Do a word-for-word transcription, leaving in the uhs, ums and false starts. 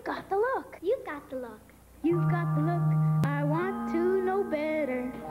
got the look. You've got the look. You've got the look. I want to know better.